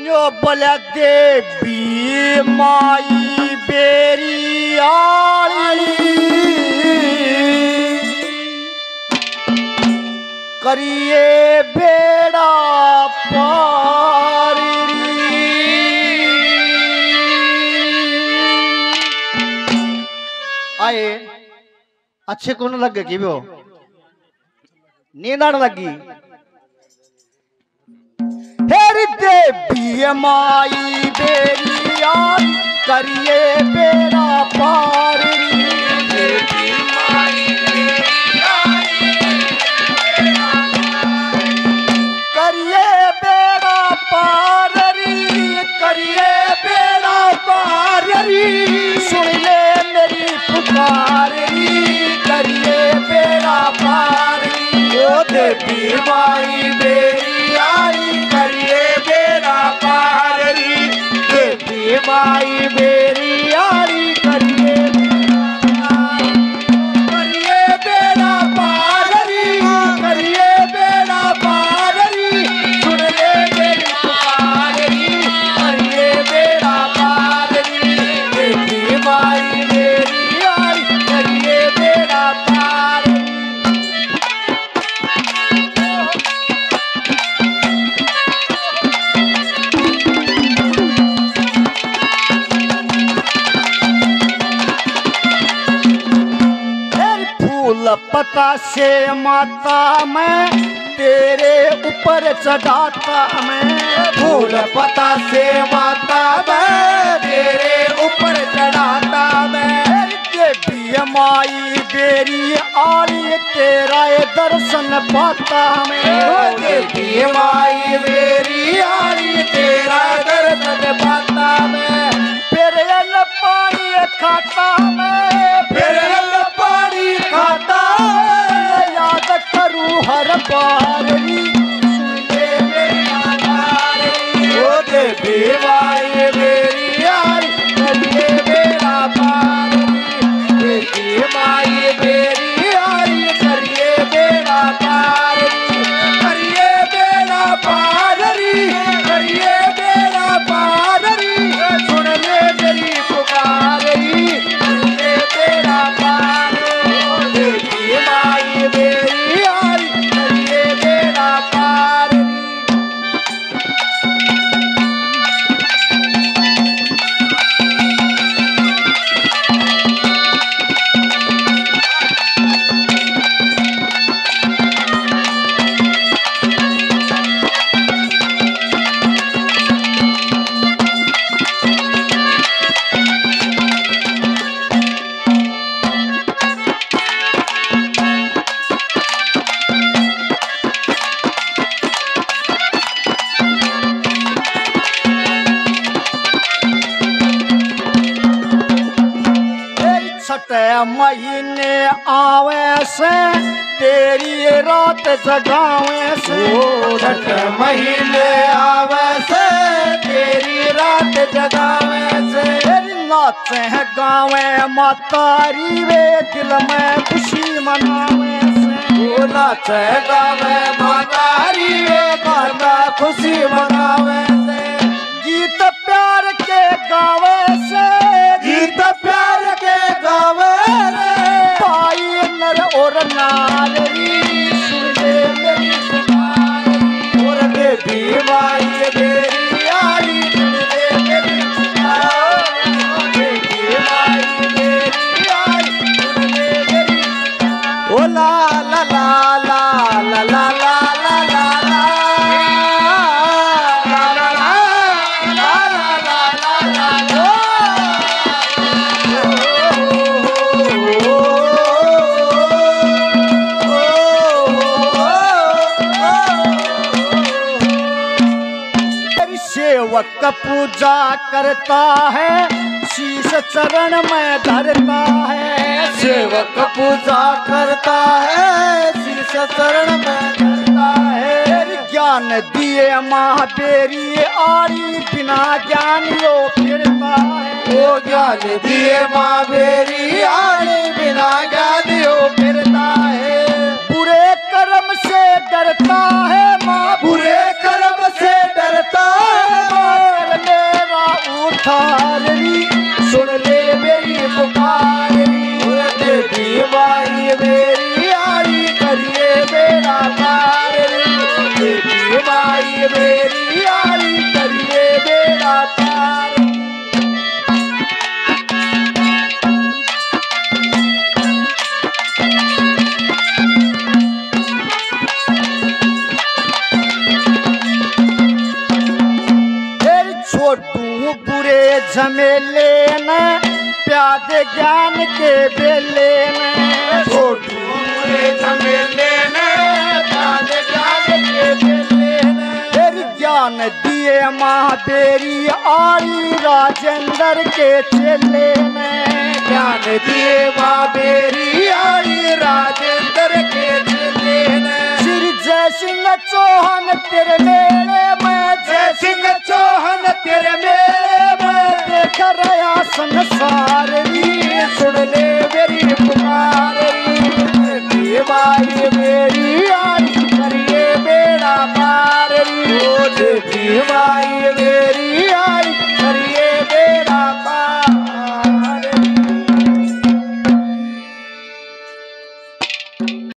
यो बोला देवी माई बेरी आली करिए बेड़ा पारी आए अच्छे कौन लगे कि वो नींद आने लगी हेरी देवी माई बेरी आली करिए बेड़ा पारी देवी माई बेरी आली करिए बेड़ा पारी करिए बेड़ा पारी सुन ले मेरी पुकारी करिए बेड़ा पारी ओ देवी माई बेरी आई करिए बेड़ा पारी देवी माई बेरी आई करिए बेड़ा पारी करिए बेड़ा पारी सुन ले मेरी पुकारी करिए बेड़ा पारी देवी माई बेरी आई करिए बेड़ा पारी पता से माता मैं तेरे ऊपर चढ़ाता मैं फूल पता से माता मैं तेरे ऊपर चढ़ाता मैं देवी माई बेरी आली तेरा ये दर्शन पाता मैं देवी माई बेरी आली तेरा दर्शन पाता मैं फिर पानी खाता मैं फिर पानी खाता याद करूँ हर बार ओ देवी माई मेरी आई करिए बेड़ा पारी देवी माई मेरी आई करिए बेड़ा पारी करिए बेड़ा पारी करिए बेड़ा पारी सुन ले मेरी पुकारी करिए बेड़ा पारी देवी माई मेरी आई करिए बेड़ा पारी महीने आवे से तेरी रात जगावे से छठ महीने आवे से तेरी रात जगावे से नाचे है गावे मातारी वे दिल में खुशी मनावे से नाचे गावे मातारी वे माता खुशी मनावे से गीत प्यार के गावे से गीत प्यार के गावे पाई नर और नारी सुन ले मेरी पुकारी और देवी माई मेरी आई सुन ले मेरी पुकारी देवी माई मेरी आई सुन ले मेरी पुकारी ओ ला ला ला ला ला ला ला ला ला सेवक पूजा करता है शीश चरण में धरता है सेवक पूजा करता है शीश चरण में धरता है ज्ञान दिए माँ बेरी आरी बिना ज्ञान यो फिरता है वो ज्ञान दिए माँ बेरी आरी बिना ज्ञान यो फिरता है बुरे कर्म से डरता है माँ बुरे कर्म से डरता है माँ पथारी, सुन ले मेरी पुकारी। देवी माई मेरी आई करिए मेरा कार्य, देवी माई मेरी आई करिए मेरा कार्य। छोटू बुरे झमेले न प्यादे ज्ञान के बेले न, छोटू बुरे झमेले न प्यादे ज्ञान के बेले न। तेरी ज्ञान दिए महाबेरी आई राजेंद्र के चेले न, ज्ञान दिए महाबेरी आई राजेंद्र के चेले न। श्री जय सिंह चौहान तेरे मेले में, जय सिंह चौहान तेरे मेले में देख रहा संसार।